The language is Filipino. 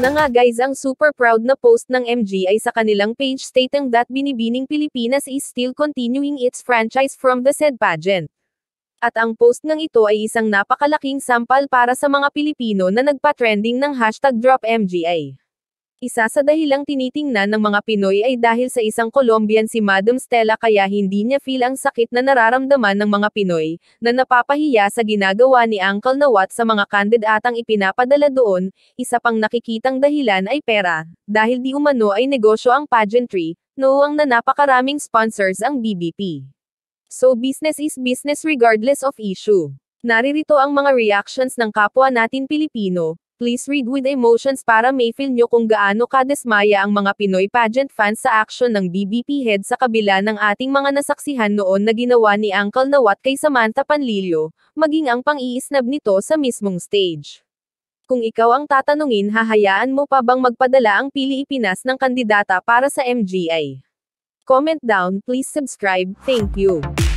na nga guys ang super proud na post ng MGI sa kanilang page stating that Binibining Pilipinas is still continuing its franchise from the said pageant. At ang post ng ito ay isang napakalaking sampal para sa mga Pilipino na nagpa-trending ng #DropMGI. Isa sa dahilang tinitingnan ng mga Pinoy ay dahil sa isang Colombian si Madam Stella kaya hindi niya feel ang sakit na nararamdaman ng mga Pinoy, na napapahiya sa ginagawa ni Uncle Nawat sa mga kandidatang ipinapadala doon. Isa pang nakikitang dahilan ay pera, dahil di umano ay negosyo ang pageantry, noong na napakaraming sponsors ang BBP. So business is business regardless of issue. Naririto ang mga reactions ng kapwa natin Pilipino. Please read with emotions para may-feel nyo kung gaano kadismaya ang mga Pinoy pageant fans sa aksyon ng BBP head sa kabila ng ating mga nasaksihan noon na ginawa ni Uncle Nawat kay Samantha Panlilio, maging ang pang-iisnab nito sa mismong stage. Kung ikaw ang tatanungin, hahayaan mo pa bang magpadala ang Pilipinas ng kandidata para sa MGI? Comment down, please subscribe, thank you.